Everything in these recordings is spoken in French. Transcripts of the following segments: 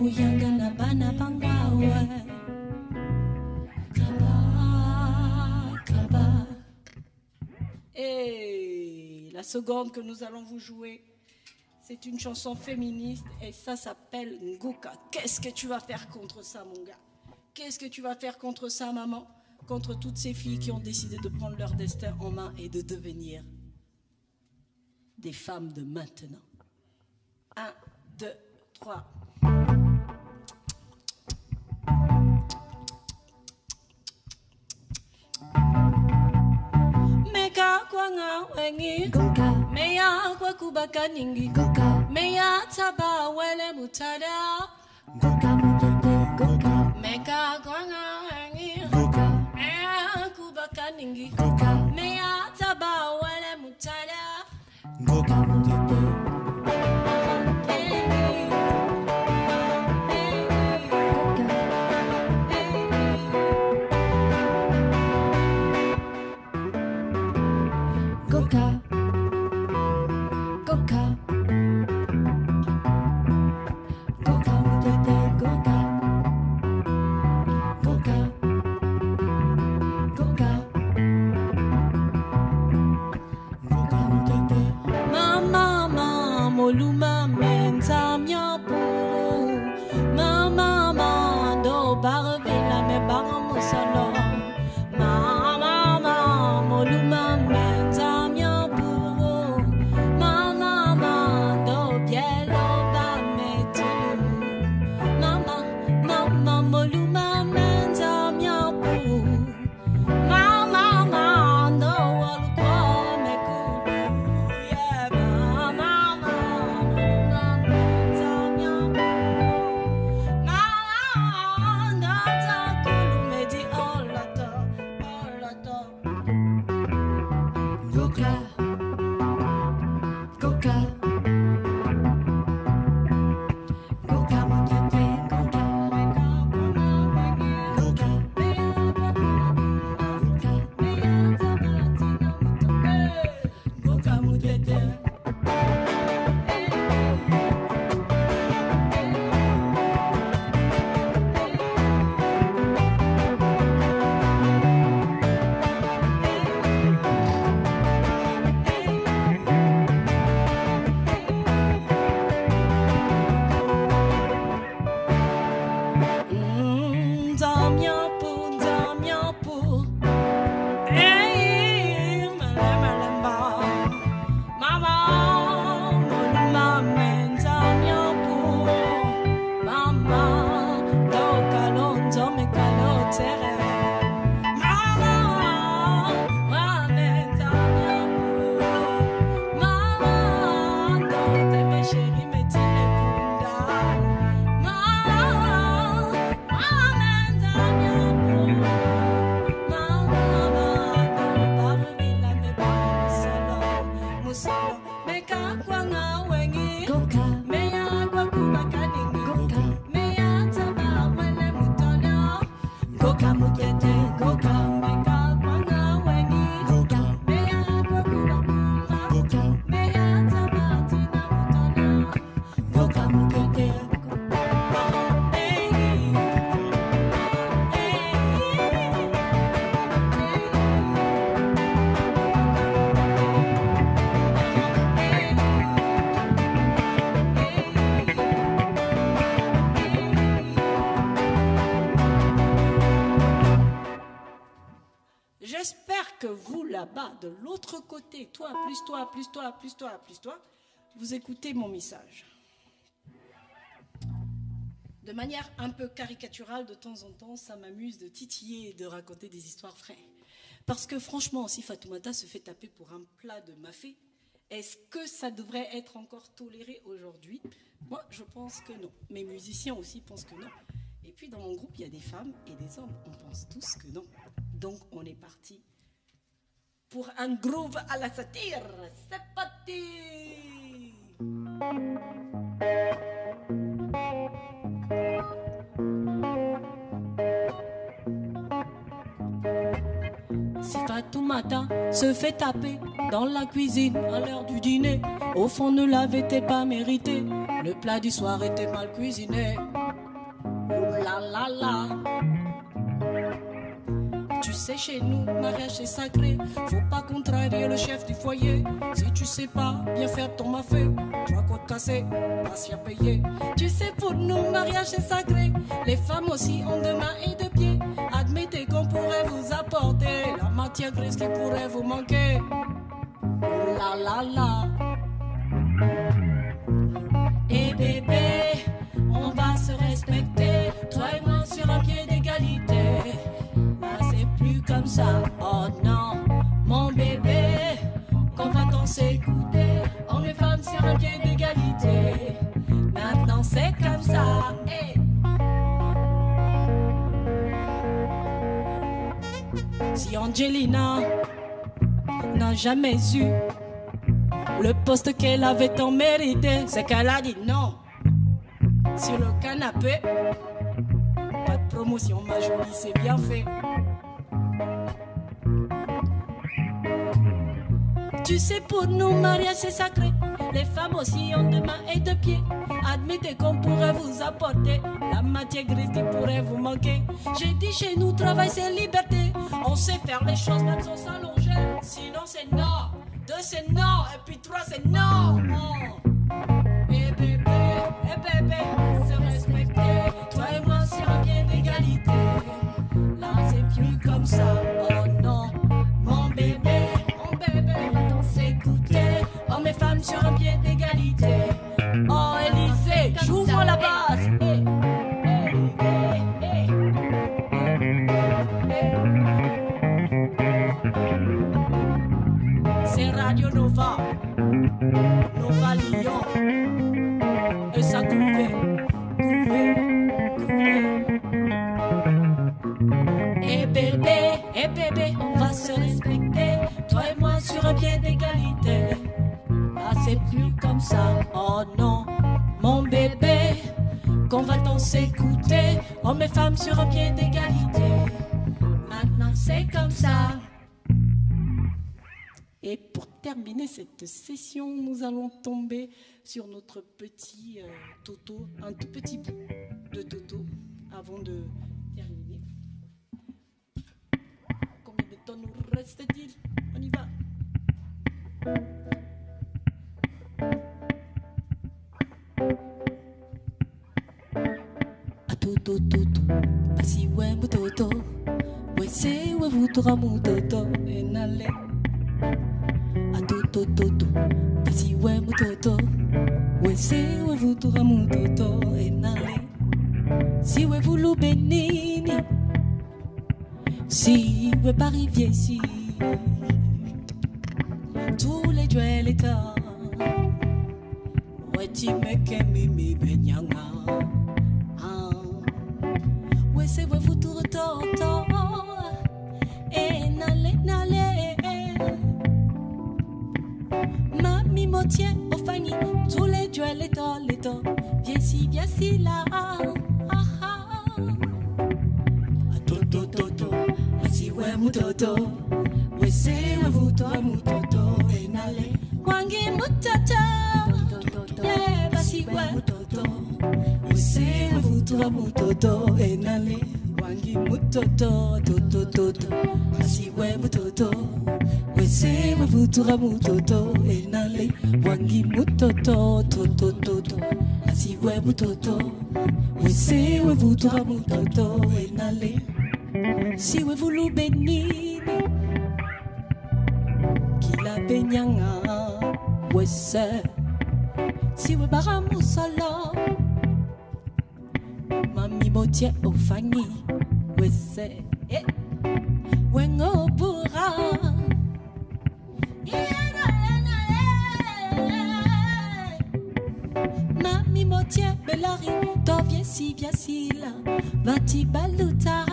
kuyanga na bana bangawe. Et la seconde que nous allons vous jouer, c'est une chanson féministe et ça s'appelle Ngoka. Qu'est-ce que tu vas faire contre ça, mon gars? Qu'est-ce que tu vas faire contre ça, maman? Contre toutes ces filles qui ont décidé de prendre leur destin en main et de devenir des femmes de maintenant. 1, 2, 3. Meka kwa nga wengi meya kwa kubaka ningi meya taba wele mutada meka kwa nga wengi meya kubaka ningi meya taba wele mutada Moluma menza myapu mama mando barvela me baramusalo mama moluma menza myapu mama mando bielo ba metu mama moluma menza myapu mama mando walukwa meku yeah mama J'espère que vous, là-bas, de l'autre côté, toi, plus toi, plus toi, plus toi, plus toi, vous écoutez mon message. De manière un peu caricaturale, de temps en temps, ça m'amuse de titiller et de raconter des histoires vraies. Parce que franchement, si Fatoumata se fait taper pour un plat de mafé, est-ce que ça devrait être encore toléré aujourd'hui? Moi, je pense que non. Mes musiciens aussi pensent que non. Et puis, dans mon groupe, il y a des femmes et des hommes. On pense tous que non. Donc, on est parti pour un groove à la satire. C'est parti! Si Fatoumata se fait taper dans la cuisine à l'heure du dîner, au fond ne l'avait pas mérité, le plat du soir était mal cuisiné. la la la. Tu sais, chez nous, mariage c'est sacré. Faut pas contrarier le chef du foyer. Si tu sais pas bien faire ton mafé, tu vas côte cassée, pas s'y payer. Tu sais, pour nous, mariage c'est sacré. Les femmes aussi ont deux mains et deux pieds. Admettez qu'on pourrait vous apporter la matière grise qui pourrait vous manquer. Oh la la la. Et bébé, on va se respecter, toi et moi sur un pied d'égalité. Là c'est plus comme ça, oh non, mon bébé, qu'on va donc s'écouter, hommes et femmes sur un pied d'égalité. Maintenant c'est comme ça, hey. Si Angelina n'a jamais eu le poste qu'elle avait tant mérité, c'est qu'elle a dit non. Sur le canapé, pas de promotion, ma jolie, c'est bien fait. Tu sais, pour nous, mariage c'est sacré. Les femmes aussi ont deux mains et deux pieds. Admettez qu'on pourrait vous apporter la matière grise qui pourrait vous manquer. J'ai dit chez nous, travail c'est liberté. On sait faire les choses même sans s'allonger. Sinon c'est non, deux c'est non, et puis trois c'est non. Et bébé, se respecter, toi et moi sur un pied d'égalité. Là c'est plus comme ça, oh non, mon bébé, on va s'écouter, hommes et femmes sur un pied d'égalité. Oh Élysée, joue-moi la basse. C'est Radio Nova, Nova Lyon. Et ça grouvait. Et bébé, on va se respecter, toi et moi sur un pied d'égalité. Là c'est plus comme ça, oh non, mon bébé, qu'on va donc s'écouter, hommes et femmes sur un pied d'égalité. Maintenant c'est comme ça. Et pour terminer cette session, nous allons tomber sur notre petit Toto, un tout petit bout de Toto, avant de terminer. Combien de temps nous reste-t-il? On y va. A Toto, Toto, pas si ouais, mon Toto, ouais, c'est ouais, vous t'aura mon Toto, et n'allez. A Toto, Toto, pas si ouais, mon Toto, ouais, c'est ouais, vous t'aura mon Toto, et n'allez. Si ouais, vous l'ou bénini, si ouais, pas rivière, si tous les duels et temps, ouais, tu me qu'aimé, benyanga. Ouais, c'est ouais, vous tout Toto, et n'allez. Mami m'otient au fani, tous les duels et temps, viens si là. Toto, Toto, si ouais, mon Toto, ouais, c'est ouais, vous toi, mon Toto, et n'allez. Wangi mon Toto, yeah, bah si ouais, mon Toto, ouais, c'est ouais, vous toi, mon Toto, et n'allez. Wangi mon Toto, Toto, bah si ouais, mon Toto, ouais, c'est ouais, vous toi, mon Toto, et n'allez. Wangi mon Toto, bah si ouais, mon Toto, ouais, c'est ouais, vous toi, mon Toto, et n'allez. Si ouais, vous l'ou bénini, qui la bényanga, ouais, c'est. Si ouais, baramou solo, mami motie au fani, ouais, c'est. Ouais, ngo bourra. Mami motie belari, to viens si là, vati baluta.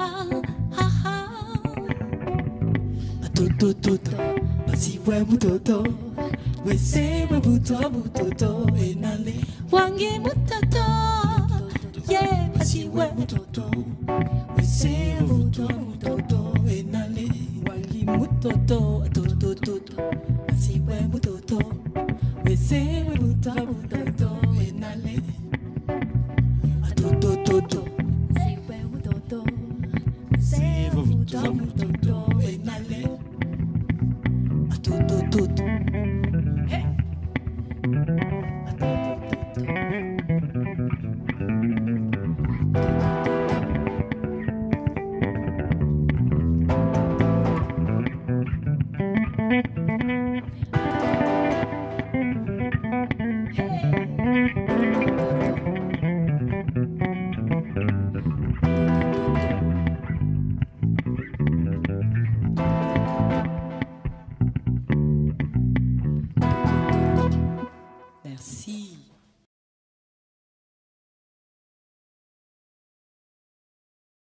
Toto, basi ouais, mon Toto, ouais, c'est ouais, vous toi, mon Toto, et n'allez. Wangi mon Toto, yeah, basi ouais, mon Toto, ouais, c'est vous toi, mon Toto, et n'allez. Wangi mon Toto, basi ouais, mon Toto, ouais, c'est vous toi, mon Toto, et n'allez. Toto, Merci.